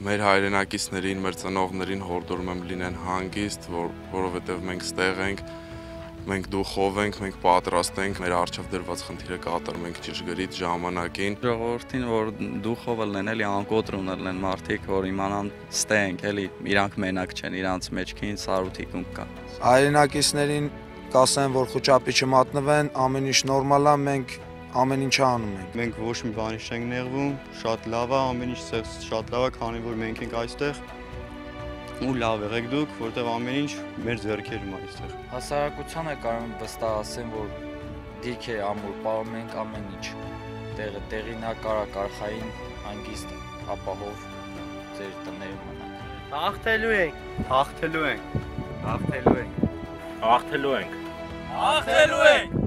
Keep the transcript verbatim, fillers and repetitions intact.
Մեր հայրենակիցներին, մեր ծնողներին հորդորում եմ լինեն հանգիստ, որ, որովհետև մենք ստեղ ենք, մենք դուխով ենք, մենք պատրաստ ենք մեր առջև դրված խնդիրը կատարում ենք ճշգրիտ ժամանակին։ Ժողովրդին, որ դուխով լինեն, էլի անկոտրուն լինեն մարդիկ, որ իմանան ստե ենք, էլի իրանք մենակ չեն, իրանց մեջքին սարութիկում կա։ Հայրենակիցներին կասեմ, որ խուճապի չմատնվեն, ամեն ինչ նորմալ է, մենք ամեն ինչ անում ենք։ Մենք ոչ մի բանից չենք նեղվում, շատ լավ է, ամեն ինչ շատ լավ է, քանի որ մենք ենք այստեղ ու լավ եղեք դուք, որտեղ ամեն ինչ մեր ձեռքերում է այստեղ։ Հասարակությանը կարող եմ վստահ ասեմ, որ դիրք է ամուր, պահում ենք ամեն ինչ։ Տեղը տեղինակ, արխային, հանգիստ, ապահով ձեր տներում մնաք։ Հաղթելու ենք, Հաղթելու ենք, հաղթելու ենք, Հաղթելու ենք։ հաղթելու ենք։